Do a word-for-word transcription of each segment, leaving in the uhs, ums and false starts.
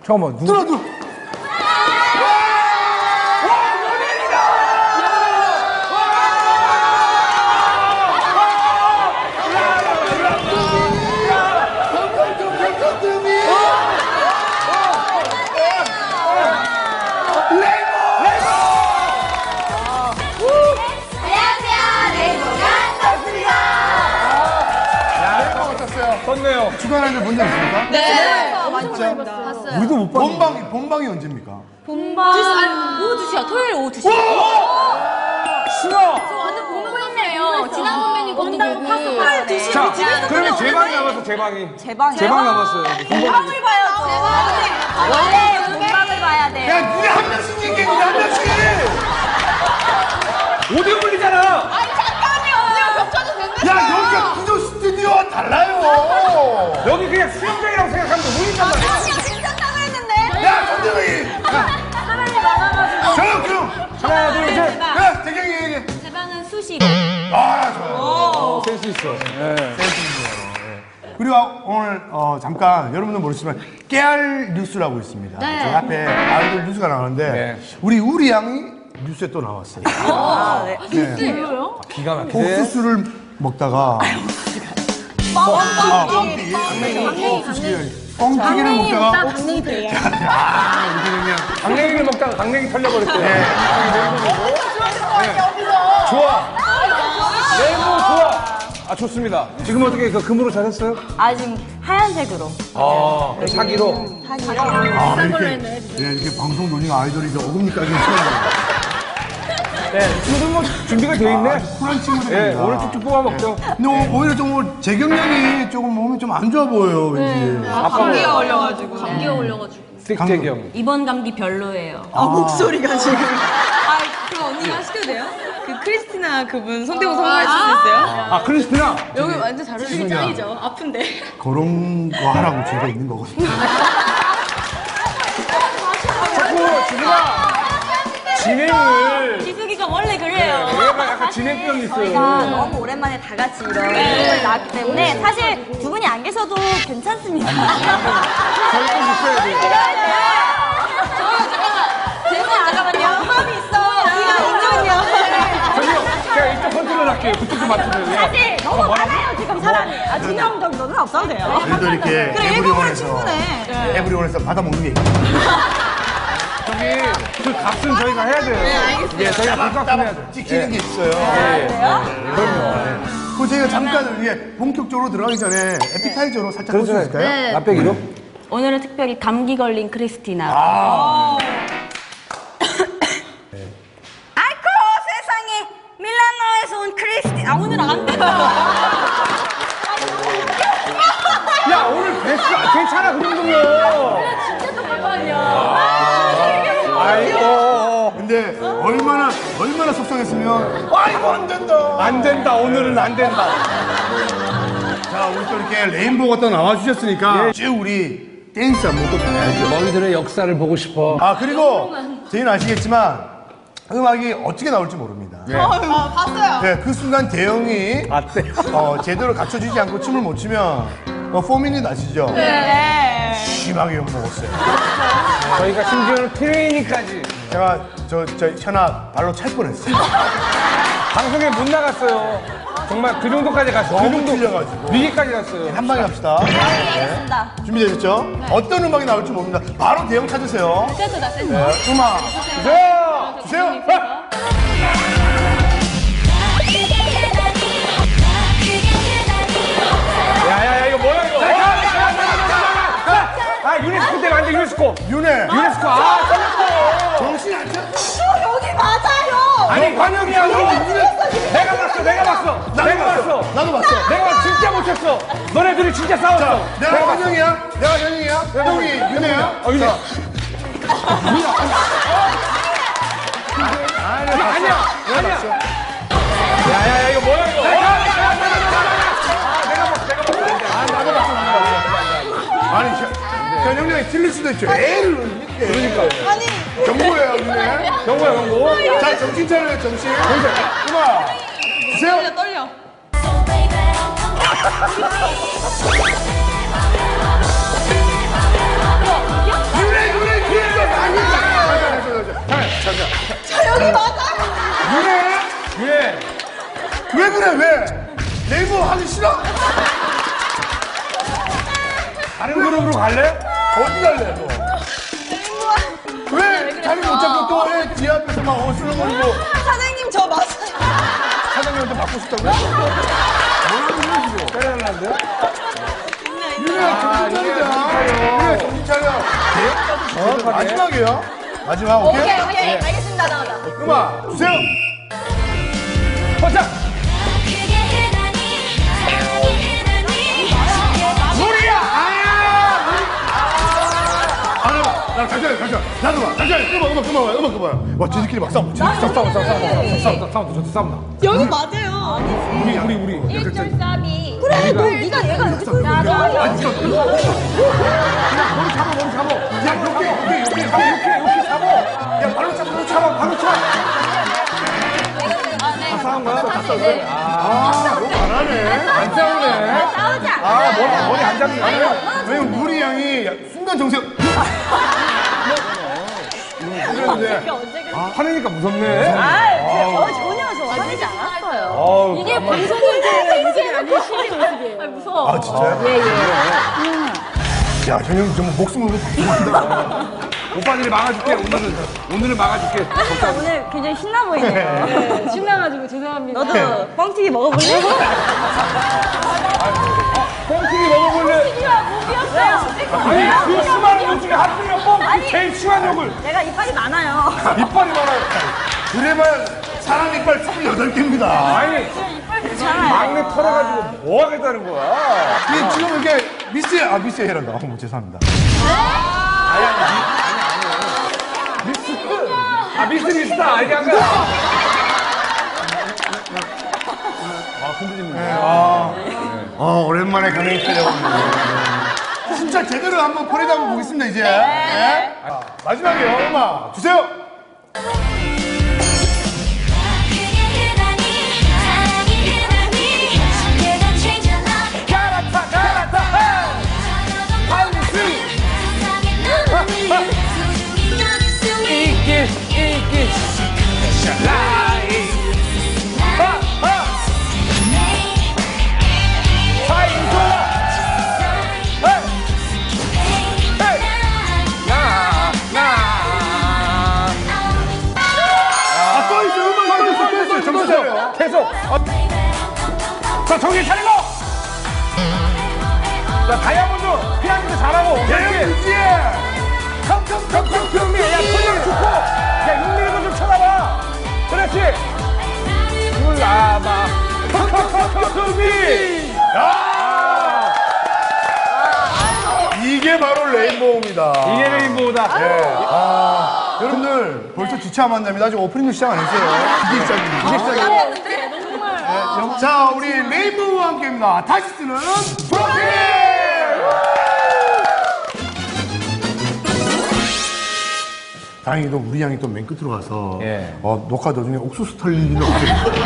잠깐만 누구? 누나 누나. 떴네요. 주간아이돌 본 적 있습니까? 네. 진짜 봤어요. 우리도 못 봤는데. 본방이 본방이 언제입니까? 본방. 두 시, 아니, 오후 두 시야. 토요일 오후 두 시. 싫어. 저 완전 공부했네요. 지난 선배님 것도 보고. 자, 그러면 제 방이 남았어. 제 방이. 제 방이요? 제 방 남았어요. 본방을 봐야죠. 원래 본방을 봐야 돼요. 야, 니네 한 명씩 얘기해, 니네 한 명씩. 오 대 올리잖아. 아니 잠깐만요. 언니가 겹쳐도 된다. 야, 여기가 구조 스튜디오와 달라요. 여기 그냥 수영장이라고 생각하면 돼. 우리 단 말이야. 아니야 괜찮다고 했는데. 야, 정대웅이. 사람이 많아가지고. 조용, 조용. 하나, 둘, 셋. 야, 대경이 얘기해. 제 방은 수시. 아, 좋아요. 센스 있어. 네. 그리고 오늘 어, 잠깐 여러분들 모르시지만 깨알 뉴스라고 있습니다. 네. 저 앞에 아이돌 뉴스가 나오는데 네. 우리 우리 양이 뉴스에 또 나왔어요. 아, 네. 진짜요? 기가 막히네. 복수수를 먹다가 아, 뻥튀기. 뻥튀기를 먹다가 강냉이 들어요. 아, 이렇게 그냥 강냉이를 먹다가 강냉이 털려버렸대. 네. 좋아. 레모 좋아. 아 좋습니다. 지금 어떻게 그 금으로 잘했어요? 아 지금 하얀색으로. 아 사기로. 사기로. 아, 이렇게 네, 이렇게 방송 논의가 아이돌이 저 어금니까지 처음 네, 지금 뭐 준비가 돼 있네. 쿨한 친구들입니다. 네, 오늘 쭉쭉 뽑아 먹죠. 근데 오- 오히려 좀 오늘 재경 양이 조금 몸이 좀 안 좋아 보여요, 왠지. 감기가 걸려가지고. 감기가 걸려가지고. 스틱재경. 이번 감기 별로예요. 아 목소리가 지금. 아, 그럼 언니가 시켜도 돼요? 그 크리스티나 그분 성대모사 한번 해줄 수 있어요? 아 크리스티나. 여기 완전 잘 어울리죠? 짱이죠. 아픈데. 그런 거 하라고 제가 있는 거거든요. 자꾸 지수가 진행을. 지숙이가 원래 그래요. 얘가 약간 진행병이 저희가 있어요. 너무 오랜만에 다 같이 이런 프로그램을 나왔기 때문에 사실 두 분이 안 계셔도 괜찮습니다. 저희 꼭 있어야 돼. 잠깐만요. 마음이 있어. 우리가 있거든요. 저기요, 제가 이쪽 컨트롤 할게요. 그쪽도 맞추세요. 사실 너무 많아요 지금 사람이. 아 진영 정도는 없어도 돼요. 우리도 이렇게 그래 일본어는 에브리원에서 충분해. 에브리원에서 받아먹는 게 있거든요. 저기 그 값은 저희가 해야 돼요. 네, 알겠습니다. 예, 저희가 그 값은 해야 돼요. 찍히는 게 있어요. 그럼요. 그 저희가 잠깐 이게 본격적으로 들어가기 전에 에피타이저로 살짝 볼 수 있을까요? 네. 맛배기로? 오늘은 특별히 감기 걸린 크리스티나. 아이고 세상에 밀라노에서 온 크리스티. 아 오늘 안 된다. 야, 오늘 베스트 괜찮아, 그 정도면. 진짜 똑똑하냐. 아이고. 근데 얼마나 얼마나 속상했으면 아이고 안 된다. 안 된다, 오늘은 안 된다. 자 우리 또 이렇게 레인보우가 또 나와주셨으니까 쭉 우리 댄스 한번 또 봐야죠. 너희들의 역사를 보고 싶어. 아 그리고 저희는 아시겠지만 음악이 어떻게 나올지 모릅니다. 아 봤어요. 네, 그 순간 대형이 어때? 어, 제대로 갖춰지지 않고 춤을 못 추면 어, 포미닛 아시죠? 네. 심하게 욕먹었어요. 저희가 심지어는 트레이닝까지 제가 저, 저 현아 발로 찰 뻔했어요. 방송에 못 나갔어요. 정말 그 정도까지 갔어요. 그 너무 정도 틀려가지고. 위기까지 갔어요. 한 방에 갑시다. 알겠습니다. 준비되셨죠? 어떤 음악이 나올지 모릅니다. 바로 대형 찾으세요. 센터다, 센터. 네, 음악 주세요! 주세요. 아! 야야야 이거 뭐야 이거? 아 유네스코 때가 안돼 유네스코. 윤혜. 유네스코 아 틀렸어. 정신 안 차려. 여기 맞아요. 아니 관영이야 너. 내가 봤어 내가 봤어. 내가 봤어. 나도 봤어. 내가 진짜 못했어. 너네들이 진짜 싸웠어. 내가 현영이야? 내가 현영이야? 형이 윤혜야? 어 유네. 아니야 아니야 아니야. 야야야 이거 뭐야 이거? 아, 나도 봤어, 나도 봤어. 아니, 현영이 형이 틀릴 수도 있죠. 에이를 이렇게. 그러니까. 아니 경고예요, 윤혜. 경고야 경고. 자, 정신 차려요, 정신. 음악 주세요. 떨려. 윤혜 그룹으로 갈래? 어디 갈래, 너? 왜 자리 못 잡고 또 왜 뒤에 앞에서 막 어슬렁거리고 사장님 저 맞아요. 사장님한테 맞고 싶다고요? 뭐라고 그러시죠? 빼달라는데요? 유리야, 정신 차리자. 유리야, 정신 차려. 정확하게. 마지막이에요. 마지막, 오케이? 오케이, 오케이. 알겠습니다. 나가자. 음악 주세요. 포착! 무리야! 아! 아, 나 봐. 나 잠시만, 잠시만. 나도 봐. 잠시만. 음악, 음악, 음악, 음악, 음악. 와, 쟤들끼리 막 싸워. 쟤들끼리 싸워, 싸워, 싸워, 싸워, 싸워. 싸움다, 싸움다, 저도 싸움다. 여기 맞아요. 우리, 우리, 우리. 일절삼이. 그래, 너 네가 얘가 이렇게 야, 너 아, 진짜. 그냥 머리 잡아, 머리 잡아. 야, 이렇게, 이렇게, 이렇게, 이렇게, 이렇게 잡아. 야, 발로 잡아, 발로 잡아, 발로 차. 다 싸운 거야? 다 싸운 네. 거야? 아, 너무 잘하네. 안 싸우네. 싸우지 않아. 아, 머리, 머리 안 잡는 거야? 왜냐면 무리 양이 순간 정색. 그랬는데. 아, 화내니까 무섭네. 아, 저 전혀 저 화내지 않았어요. 어우, 이게 가만히- 방송인들의 모습이 아닌 실제 모습이에요. 아, 무서워. 아, 진짜요? 예, 예. 야, 전형 정말 목숨 걸고 방송한다. 오빠들이 막아줄게, 오늘은. 오늘은 막아줄게. 아, 오늘 굉장히 신나 보이네요. 네, 신나가지고 죄송합니다. 너도 뻥튀기 먹어볼래? 뻥튀기 먹어볼래? 뻥튀기가 목이었어요. 아니, 그 수많은 욕 중에 하필이면 뻥튀기 제일 심한 욕을. 내가 이빨이 많아요. 이빨이 많아요. 그래봐야 사람 이빨 스물여덟 개입니다. 아니, 막내 털어가지고 뭐 하겠다는 거야? 이게 지금 이게 미스, 아, 미스 해란다. 어머, 죄송합니다. 아니, 아니, 아니, 아니. 미스. 아, 미스 미스다. 이게 한 거야. 아, 흔들립니다. 아, 어, 오랜만에 강행 쓰려고 하는데. 진짜 제대로 한번 포레드 한번 보겠습니다, 이제. 네. 아, 마지막이에요. 음악 주세요. 가라타, 가라타, 한수. 이길, 이길. 라이. 하, 하. 파이브. 헤이. 헤이. 나, 나. 아, 또 있어요. 음악 또 있어요. 또 있어요. 정신 차려요. 계속. 어. 자, 정신 차리고. 자, 다이아몬드 피아니도 잘하고. 대형 유지해. 컴컴컴컴컴미. 야, 소리를 좋고. 야, 윤미리도 좀 쳐다봐. 그렇지. 올라봐. 컴컴컴컴미. 야! 이게 바로 레인보우입니다. 이게 레인보우다. 네. 아, 여러분들 벌써 주차 만납니다. 아직 오프닝도 시작 안 했어요. 이게 시작입니다. 이게 시작입니다. 네, 자, 우리 레인보우와 함께입니다. 다시 쓰는 프로필! 다행히도 우리 양이 또 맨 끝으로 가서 예. 어, 녹화 도중에 옥수수 털릴 일은 없겠네요.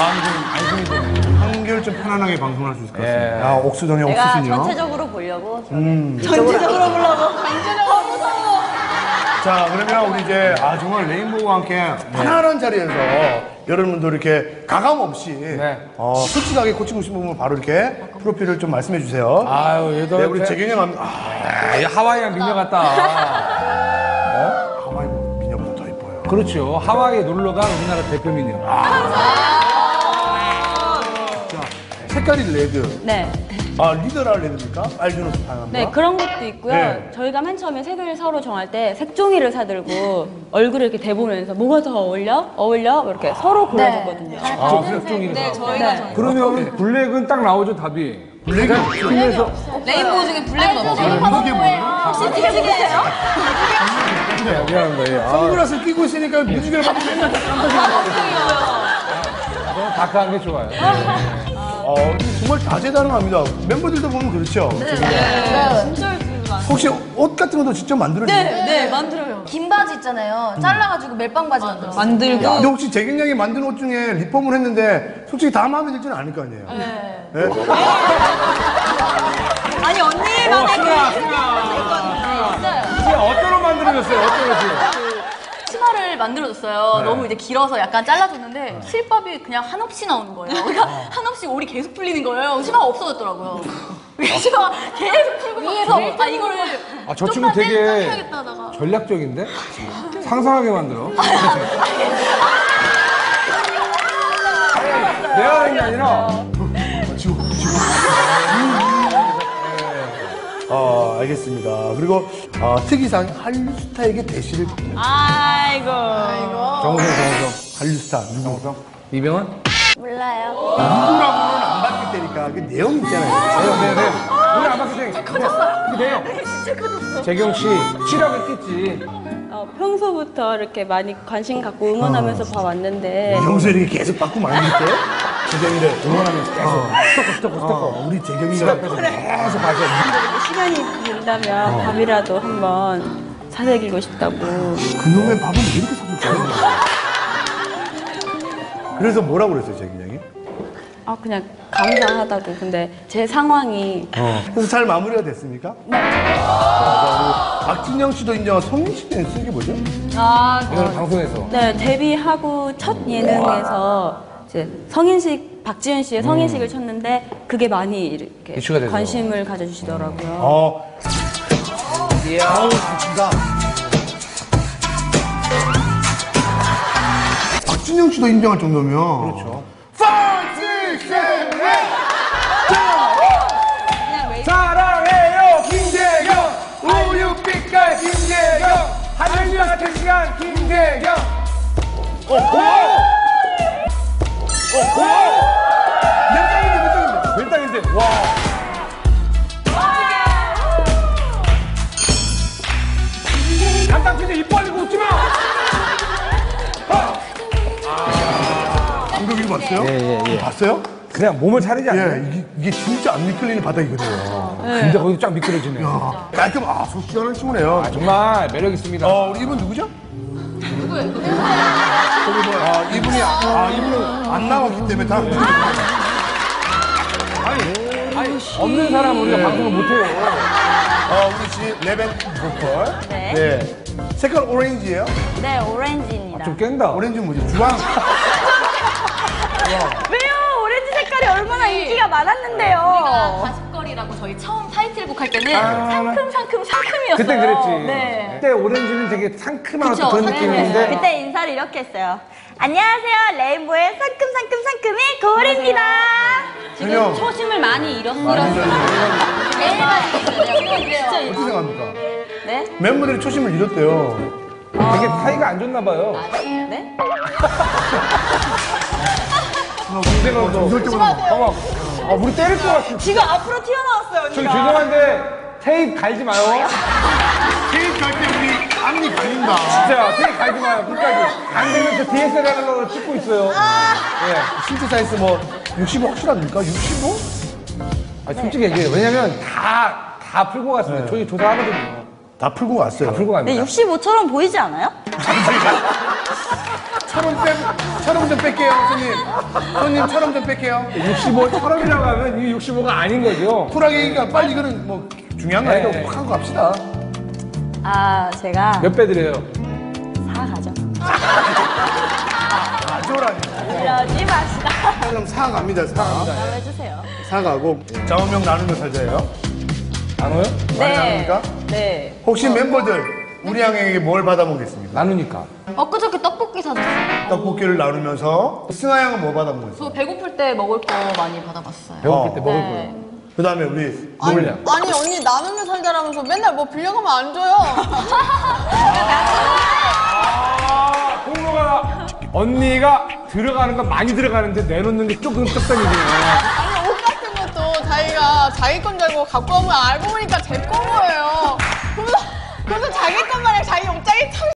한결 좀 편안하게 방송할 수 있을 것 같습니다. 예. 아, 옥수전에 내가 옥수수요. 전체적으로 보려고. 전체적으로 보려고. 전체적으로 무서워. 자, 그러면 우리 이제 아 정말 레인보우와 함께 편안한 자리에서 여러분도 이렇게 가감 없이 어, 솔직하게 고치고 싶은 부분 바로 이렇게 프로필을 좀 말씀해 주세요. 아유, 얘도. 네, 우리 재균이 형 합니다. 아, 아, 하와이안 미녀 같다. 하와이 미녀보다 더 이뻐요. 그렇죠. 하와이에 놀러 간 우리나라 대표 미녀. 색깔이 레드. 네. 아, 리더라 레드입니까? 알비노스 다양합니다. 네, 그런 것도 있고요. 네. 저희가 맨 처음에 색을 서로 정할 때 색종이를 사들고 얼굴을 이렇게 대보면서 뭐가 더 어울려? 어울려? 이렇게 서로 골라줬거든요. 아, 색종이를. 네, 네, 저희가 정 그러면 블랙은 딱 나오죠, 답이. 블랙이 없죠. 그래서 레인보우 중에 블랙은 없죠. 이게 뭐예요? 혹시 뮤직이세요? 미안합니다. 예. 아, 선글라스 끼고 있으니까 뮤직을 받고 맨날 저는 다크한 게 좋아요. 어, 정말 다재다능합니다. 멤버들도 보면 그렇죠. 진짜 열심히 많아. 혹시 옷 같은 것도 직접 만들어주세요? 네, 만들어요. 긴 바지 있잖아요. 잘라가지고 멜빵 바지 만들었어요. 만들고. 근데 혹시 재경 양이 만든 옷 중에 리폼을 했는데 솔직히 다 마음에 들지는 않을 거 아니에요? 네. 아니, 어, 언니만의 승아, 승아. 있어요. 승아, 어떤 옷 만들어줬어요? 어떤 옷이? 치마 치마를 만들어줬어요. 너무 이제 길어서 약간 잘라줬는데 실밥이 그냥 한없이 나오는 거예요. 그러니까 한없이 올이 계속 풀리는 거예요. 치마가 없어졌더라고요. 치마가 계속 풀고 있어서 아 이거를 아, 저 친구 좀만 되게 떼야겠다 하다가 전략적인데? 상상하게 만들어. 내가 하는 게 아니라 어, 알겠습니다. 그리고 어, 특이상 한류 스타에게 대시를 겁니다. 아이고 정우성, 정우성. 한류 스타 누구? 정우성? 이병헌? 몰라요. 누구라고는 안 받을 테니까 그 내용 있잖아요. 네, 네. 우리 안 봤을 때. 커졌어. 그 내용. 진짜 커졌어. 재경 씨, 치라고 했겠지. 어, 평소부터 이렇게 많이 관심 갖고 응원하면서 봐왔는데 평소에 이렇게 계속 받고 말릴 때 재경이를 응원하면서 계속. 스토커, 스토커, 스토커. 어, 우리 재경이가 계속 봐줘. 시간이 된다면 밥이라도 한번 사드리고 싶다고. 그놈의 밥은 왜 이렇게 사줄까요? 그래서 뭐라고 그랬어요, 재경이 형이? 아 그냥 감사하다고. 근데 제 상황이 그래서 잘 마무리가 됐습니까? 네. 박진영 씨도 인정한 성민 씨는 쓴 게 뭐죠? 아 이거는 방송에서. 네, 데뷔하고 첫 예능에서 이제 성인식, 박지윤 씨의 성인식을 쳤는데 그게 많이 이렇게 이슈가 돼서. 관심을 가져주시더라고요. 어. 아우, 진짜. 박진영 씨도 인정할 정도면. 그렇죠. 파이팅! 사랑해요, 김재경! 우유빛깔 김재경! 하늘과 같은 시간 김재경! 오! 오! 오! 몇 장인데, 몇 장인데? 몇 달인데? 와! 담당 피디 입 벌리고 웃지 마! 방금 이거 봤어요? 예, 예, 예. 봤어요? 그냥 몸을 차리지 않나요? 예, 이게, 이게 진짜 안 미끌리는 바닥이거든요. 근데 거기서 쫙 미끄러지네. 야, 깔끔, 아, 속 시원한 친구네요. 아, 정말 매력 있습니다. 어, 우리 이분 누구죠? 누구예요? 아, 이분이, 아, 이분은 안 나왔기 때문에 다. 아니, 아니, 없는 사람 우리가 방송을 못해요. 어, 우리 씨, 레벨 보컬. 네. 네. 색깔 오렌지예요? 네 오렌지입니다. 좀 깬다. 오렌지는 뭐지? 주황? 왜요? 오렌지 색깔이 얼마나 인기가 많았는데요. 우리가 가십거리라고 저희 처음 타이틀곡 할 때는 아, 상큼 상큼 상큼이었어요. 그때 그랬지. 네. 그때 오렌지는 되게 상큼한 그쵸, 어떤 그런 상큼해요. 느낌인데. 그때 인사를 이렇게 했어요. 안녕하세요. 레인보의 상큼 상큼 상큼이 고을입니다. 지금 그냥- 초심을 많이 잃었어요. 진짜 어떻게 생각합니까? 네? 멤버들이 초심을 잃었대요. 되게 사이가 안 좋나 봐요. 네? 김재경도. 정설 때문에. 어머, 아, 우리 때릴 것 같아. 지금 앞으로 튀어나왔어요, 언니가. 저기 죄송한데 테이프 갈지 마요. 케이크 갈 때 우리 앞니 가린다. 진짜 테이프 갈지 마요. 끝까지. 안 되면 저 디에스엘알로 찍고 있어요. 예. 신트사이즈 뭐 육십오 확실합니까? 육십오? 아, 솔직히 얘기해요. 왜냐면 다, 다 풀고 갔습니다. 저희 조사하거든요. 다 풀고 왔어요. 다 풀고 갑니다. 네, 육십오처럼 보이지 않아요? 철음 빼, 철음 좀 뺄게요, 손님. 손님, 철음 좀 뺄게요. 육십오 처럼이라고 하면 이게 육십오가 아닌 거죠. 쿨하게 얘기가 빨리 이거는 뭐 중요한 거 아니까 네. 확 하고 갑시다. 아, 제가 몇 배 드려요? 사 가죠. 아, 저라니. 이러지 맙시다. 그럼 사 갑니다, 사. 해주세요. 사 가고. 자원명 나누며 살자예요. 안 와요? 많이 나눕니까? 네. 혹시 멤버들, 우리 양에게 뭘 받아먹겠습니까? 나누니까. 엊그저께 떡볶이 사줬어요. 떡볶이를 나누면서 승하 양은 뭐 받아먹었어요? 저 배고플 때 먹을 거 많이 받아봤어요. 배고플 때 어. 먹을 네. 거예요. 그 다음에 우리 아니, 놀려. 아니 언니 나누면 살자라면서 맨날 뭐 빌려가면 안 줘요. 아, 홍로가 언니가 들어가는 건 많이 들어가는데 내놓는 게 조금 적당이네요. 아니 옷 같은 것도 자기가 자기 건 줄 알고 갖고 오면 알고 보니까 제 건 거예요. 그래서, 그래서 자기 건 마냥 자기 옷장에 참